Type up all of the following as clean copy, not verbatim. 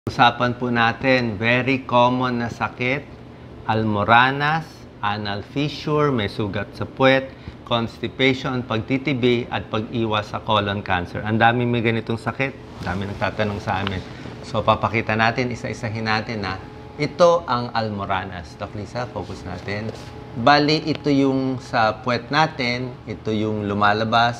Usapan po natin, very common na sakit, almoranas, anal fissure, may sugat sa puwet, constipation, pagtitibi, at pag-iwas sa colon cancer. Ang dami may ganitong sakit, dami nagtatanong sa amin. So, papakita natin, isa-isahin natin na ito ang almoranas. Doc Lisa, focus natin. Bali, ito yung sa puwet natin, ito yung lumalabas,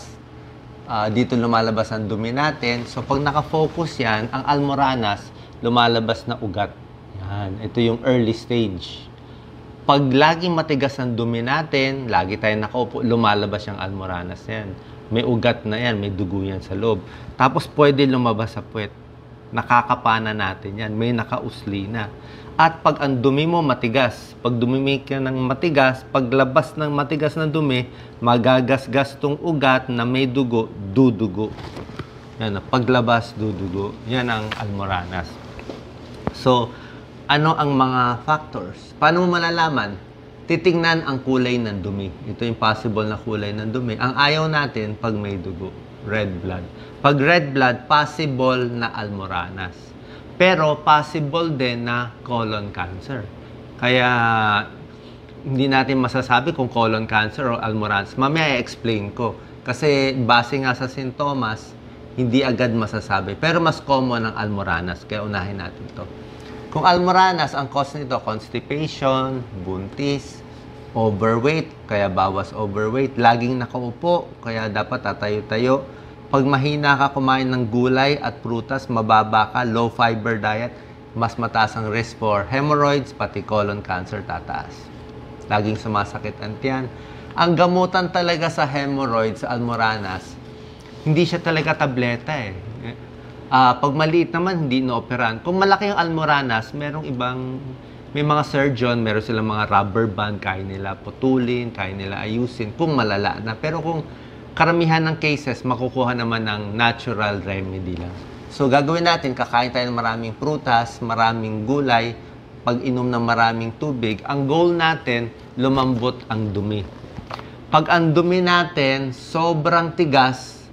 dito lumalabas ang dumi natin. So, pag nakafocus yan, ang almoranas, lumalabas na ugat. Yan. Ito yung early stage. Pag laging matigas ang dumi natin, lagi tayong nakaupo, lumalabas yung almoranas yan. May ugat na yan, may dugo yan sa loob. Tapos pwede lumabas sa puwet. Nakakapana natin yan. May nakausli na. At pag ang dumi mo matigas, pag dumimi ka ng matigas, paglabas ng matigas na dumi, magagasgas tong ugat na may dugo, dudugo. Yan, paglabas, dudugo. Yan ang almoranas. So, ano ang mga factors? Paano mo malalaman? Titingnan ang kulay ng dumi. Ito yung possible na kulay ng dumi. Ang ayaw natin pag may dugo, red blood. Pag red blood, possible na almoranas. Pero possible din na colon cancer. Kaya hindi natin masasabi kung colon cancer o almoranas. Mamaya i-explain ko. Kasi base nga sa sintomas, hindi agad masasabi. Pero mas common ang almoranas. Kaya unahin natin to. Kung almoranas, ang cause nito, constipation, buntis, overweight, kaya bawas overweight, laging nakaupo, kaya dapat tatayo-tayo. Pag mahina ka kumain ng gulay at prutas, mababa ka, low fiber diet, mas mataas ang risk for hemorrhoids, pati colon cancer tataas. Laging sumasakit ang tiyan. Ang gamutan talaga sa hemorrhoids, sa almoranas, hindi siya talaga tableta eh. Pag maliit naman, hindi inooperahan. Kung malaki yung almoranas, may mga surgeon, meron silang mga rubber band, kaya nila putulin, kaya nila ayusin, kung malala na. Pero kung karamihan ng cases, makukuha naman ng natural remedy lang. So, gagawin natin, kakain tayo ng maraming prutas, maraming gulay, pag-inom ng maraming tubig. Ang goal natin, lumambot ang dumi. Pag ang dumi natin, sobrang tigas,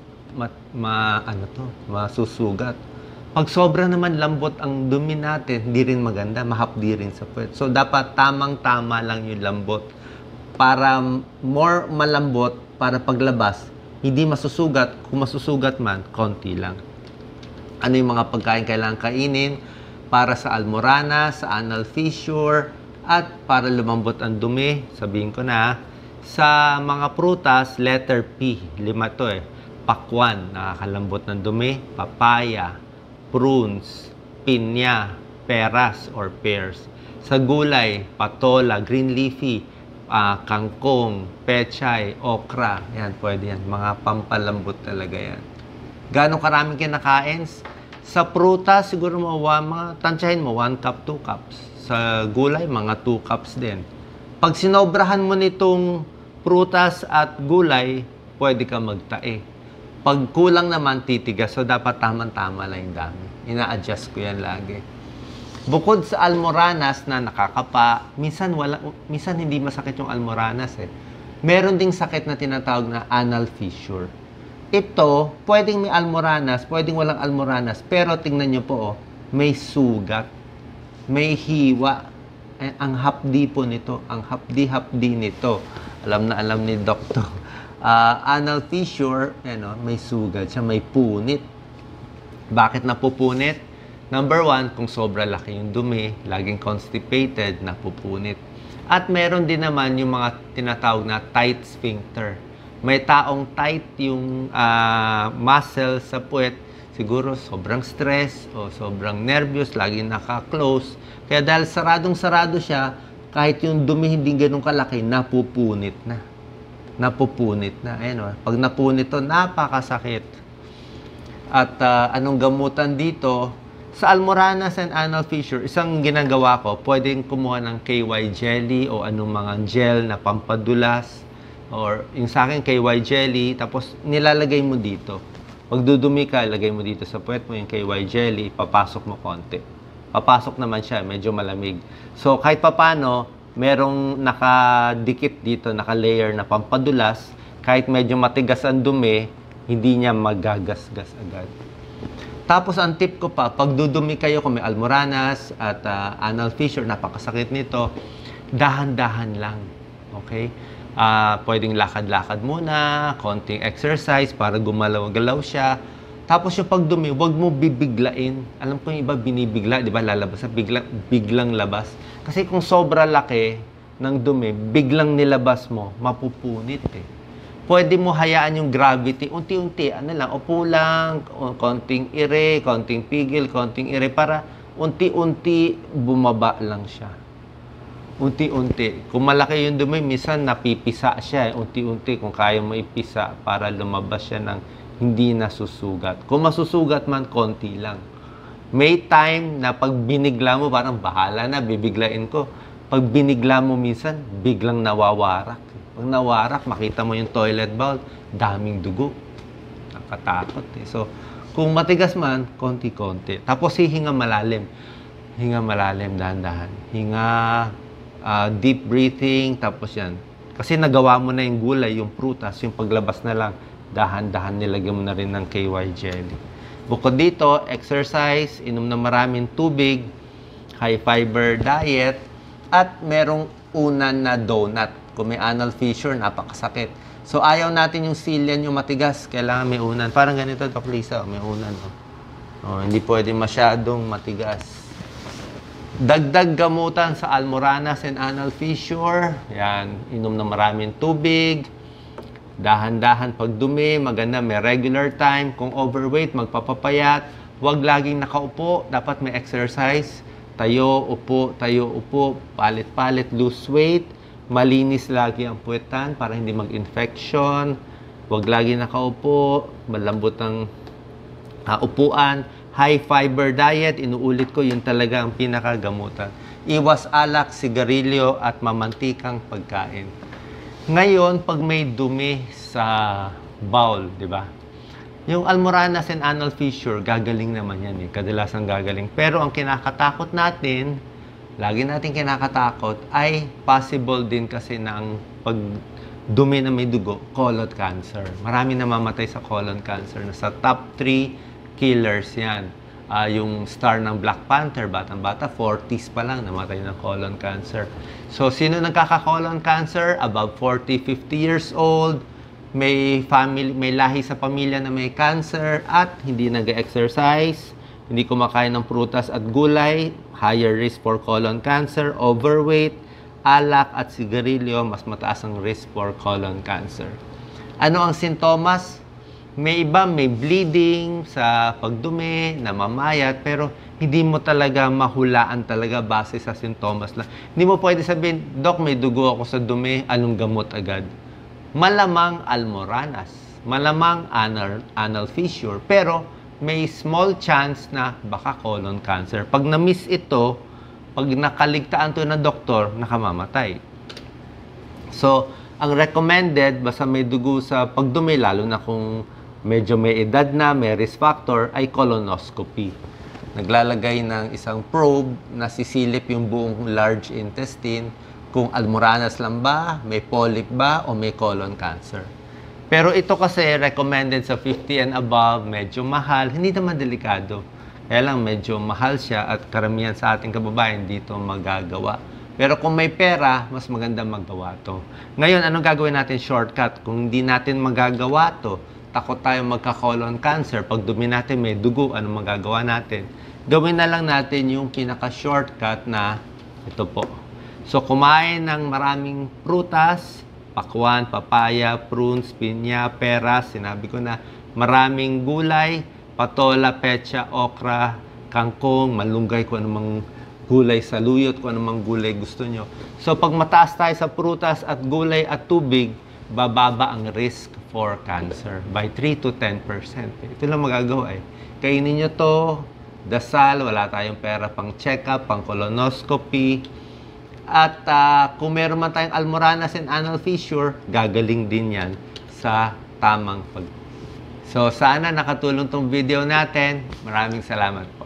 masusugat. Pag sobra naman lambot ang dumi natin, hindi rin maganda, mahapdi rin sa puwet. So, dapat tamang-tama lang yung lambot para more malambot para paglabas, hindi masusugat. Kung masusugat man, konti lang. Ano yung mga pagkain kailangan kainin para sa almoranas, sa anal fissure, at para lumambot ang dumi? Sabihin ko na, sa mga prutas, letter P, 5 to eh. Pakwan, nakakalambot ng dumi, papaya, prunes, pinya, peras or pears. Sa gulay, patola, green leafy, kangkong, pechay, okra. Yan, pwede yan. Mga pampalambot talaga yan. Gano'ng karaming kinakain? Sa prutas, siguro tansyahin mo, 1 cup, 2 cups. Sa gulay, mga 2 cups din. Pag sinobrahan mo nitong prutas at gulay, pwede ka magtae. Pag kulang naman, titigas. So, dapat tamang-tama lang yung dami. Ina-adjust ko yan lagi. Bukod sa almoranas na nakakapa, minsan hindi masakit yung almoranas eh. Meron ding sakit na tinatawag na anal fissure. Ito, pwedeng may almoranas, pwedeng walang almoranas. Pero tingnan nyo po, may sugat. May hiwa. Ang hapdi po nito. Ang hapdi-hapdi nito. Alam na alam ni Doktor. Anal fissure, may sugat siya, may punit. Bakit napupunit? Number 1, kung sobra laki yung dumi, laging constipated, napupunit. At meron din naman yung mga tinatawag na tight sphincter. May taong tight yung muscle sa puwet, siguro sobrang stress o sobrang nervous, laging naka-close. Kaya dahil saradong-sarado siya, kahit yung dumi hindi ganun kalaki, napupunit na. Ayan, pag napunit to, napakasakit. At anong gamutan dito? Sa almoranas and anal fissure, isang ginagawa ko, pwedeng kumuha ng KY jelly o anong mga gel na pampadulas. Or yung sa akin, KY jelly, tapos nilalagay mo dito. Pag dudumi ka, ilagay mo dito sa puwet mo yung KY jelly, papasok mo konti. Papasok naman siya, medyo malamig. So, kahit papano, merong nakadikit dito, naka-layer na pampadulas, kahit medyo matigas ang dumi, hindi niya magagasgas agad. Tapos ang tip ko pa, pag dudumi kayo kung may almoranas at anal fissure, napakasakit nito, dahan-dahan lang. Okay? Pwedeng lakad-lakad muna, konting exercise para gumalaw-galaw siya. Tapos yung pagdumi, huwag mo bibiglain. Alam ko yung iba binibigla, di ba? Lalabas na biglang labas. Kasi kung sobra laki ng dumi, biglang nilabas mo, mapupunit eh. Pwede mo hayaan yung gravity, unti-unti, ano lang, upo lang, konting ire, konting pigil, konting ire, para unti-unti bumaba lang siya. Unti-unti. Kung malaki yung dumi, minsan napipisa siya. Unti-unti, kung kaya mo ipisa para lumabas siya ng hindi nasusugat. Kung masusugat man, konti lang. May time na pag binigla mo, parang bahala na, bibiglain ko. Pag binigla mo minsan, biglang nawawarak. Pag nawarak, makita mo yung toilet bowl, daming dugo. Nakatakot eh. So, kung matigas man, konti-konti. Tapos hihinga malalim. Hinga malalim, dahan-dahan. Hinga, deep breathing, tapos yan. Kasi nagawa mo na yung gulay, yung prutas, yung paglabas na lang, dahan-dahan nilagyan mo na rin ng KY jelly. Bukod dito, exercise, inom na maraming tubig, high fiber diet, at merong unan na donut. Kung may anal fissure, napakasakit. So, ayaw natin yung silyan, yung matigas. Kailangan may unan. Parang ganito, Doc Lisa, may unan. Hindi pwede masyadong matigas. Dagdag gamutan sa almoranas and anal fissure. Yan, inom na maraming tubig. Dahan-dahan pag dumi, maganda may regular time. Kung overweight, magpapapayat. Huwag laging nakaupo, dapat may exercise. Tayo, upo, palit-palit, lose weight. Malinis lagi ang puwetan para hindi mag-infection. Huwag lagi nakaupo. Malambot ang upuan. High fiber diet. Inuulit ko, yun talaga ang pinakagamutan. Iwas alak, sigarilyo at mamantikang pagkain. Ngayon, pag may dumi sa bowl, di ba? Yung almoranas and anal fissure, gagaling naman yan eh. Kadalasan gagaling. Pero ang kinakatakot natin, lagi natin kinakatakot, ay possible din kasi na ang pagdumi na may dugo, colon cancer. Marami namamatay sa colon cancer. Nasa top 3 killers yan. Yung star ng Black Panther, batang-bata, 40s pa lang, namatay ng colon cancer. So, sino nagkaka-colon cancer? Above 40, 50 years old, may lahi sa pamilya na may cancer, at hindi nag-exercise, hindi kumakain ng prutas at gulay, higher risk for colon cancer, overweight, alak at sigarilyo, mas mataas ang risk for colon cancer. Ano ang sintomas? May iba, may bleeding sa pagdumi, namamayat, pero hindi mo talaga mahulaan talaga base sa sintomas lang. Hindi mo pwede sabihin, Doc, may dugo ako sa dumi, anong gamot agad? Malamang almoranas, malamang anal fissure, pero may small chance na baka colon cancer. Pag na-miss ito, pag nakaligtaan to ng doktor, nakamamatay. So, ang recommended, basta may dugo sa pagdumi, lalo na kung medyo may edad na, may risk factor, ay colonoscopy. Naglalagay ng isang probe na sisilip yung buong large intestine kung almoranas lang ba, may polyp ba, o may colon cancer. Pero ito kasi recommended sa 50 and above, medyo mahal, hindi naman delikado. Kaya lang medyo mahal siya at karamihan sa ating kababayan dito magagawa. Pero kung may pera, mas maganda magawa to. Ngayon, anong gagawin natin shortcut? Kung hindi natin magagawa to, takot tayo magka-colon cancer, pag dumi natin may dugo, anong magagawa natin? Gawin na lang natin yung pinaka-shortcut na ito po. So, kumain ng maraming prutas, pakwan, papaya, prunes, pinya, peras, sinabi ko na, maraming gulay, patola, pecha, okra, kangkong, malunggay, kung anumang gulay sa luyot, kung anumang gulay gusto nyo. So, pag mataas tayo sa prutas at gulay at tubig, bababa ang risk for cancer by 3 to 10%. Ito lang magagawa eh. Kainin nyo to, dasal, wala tayong pera pang check-up, pang colonoscopy. At kung meron man tayong almoranas and anal fissure, gagaling din yan sa tamang pag. So, sana nakatulong tong video natin. Maraming salamat.